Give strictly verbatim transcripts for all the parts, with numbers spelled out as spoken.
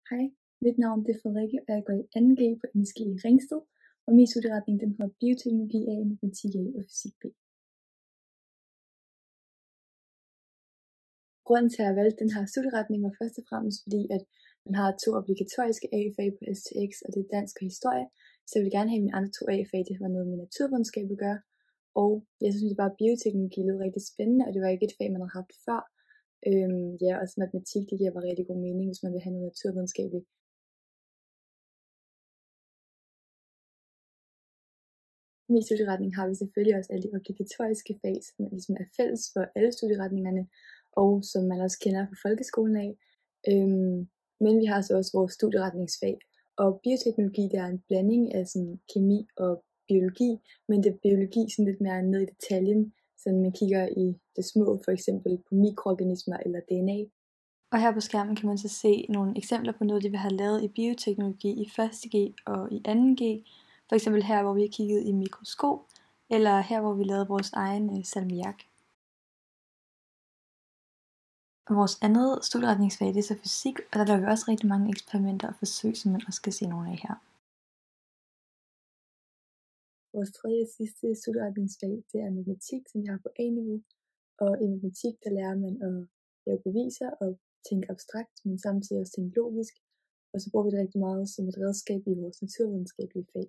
Hej, mit navn er Frederikke, og jeg går i anden G på M S G i Ringsted, og min studieretning den hedder Bioteknologi A, Matematik A og Fysik B. Grunden til, at jeg valgte den her studieretning var først og fremmest fordi, at man har to obligatoriske A-fag på S T X, og det er dansk og historie, så jeg ville gerne have mine andre to A-fag, det var noget med naturvidenskab at gøre, og jeg synes bare, at bioteknologi lød rigtig spændende, og det var ikke et fag, man havde haft før. Øhm, ja, og så matematik, det giver bare rigtig god mening, hvis man vil have noget naturvidenskabeligt. I min studieretning har vi selvfølgelig også alle de obligatoriske fag, som ligesom er fælles for alle studieretningerne, og som man også kender fra folkeskolen af. Øhm, men vi har så også vores studieretningsfag, og bioteknologi det er en blanding af sådan kemi og biologi, men det er biologi sådan lidt mere ned i detaljen, så man kigger i det små, for eksempel på mikroorganismer eller D N A. Og her på skærmen kan man så se nogle eksempler på noget, de vil have lavet i bioteknologi i første G og i anden G. For eksempel her, hvor vi har kigget i mikroskop, eller her, hvor vi lavede vores egen øh, salmiak. Vores andet studieretningsfag, det er så fysik, og der laver vi også rigtig mange eksperimenter og forsøg, som man også kan se nogle af her. Vores tredje og sidste studieretningsfag, det er matematik, som vi har på A-niveau. Og i matematik, der lærer man at lave beviser og tænke abstrakt, men samtidig også tænke logisk. Og så bruger vi det rigtig meget som et redskab i vores naturvidenskabelige fag.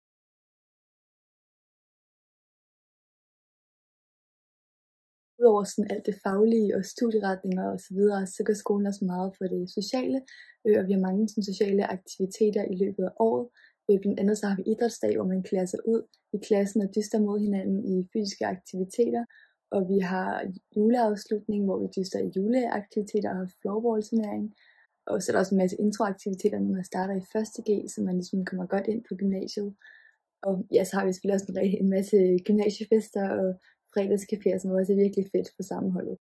Udover sådan alt det faglige og studieretninger og så videre, så gør skolen også meget for det sociale, og vi har mange sådan, sociale aktiviteter i løbet af året. Blandt andet så har vi idrætsdag, hvor man klæder sig ud i klassen og dyster mod hinanden i fysiske aktiviteter, og vi har juleafslutning, hvor vi dyster i juleaktiviteter og har floorball-turnering. Og så er der også en masse introaktiviteter, når man starter i første G, så man ligesom kommer godt ind på gymnasiet. Og ja, så har vi selvfølgelig også en, en masse gymnasiefester og fredagscaféer, som også er virkelig fedt for sammenholdet.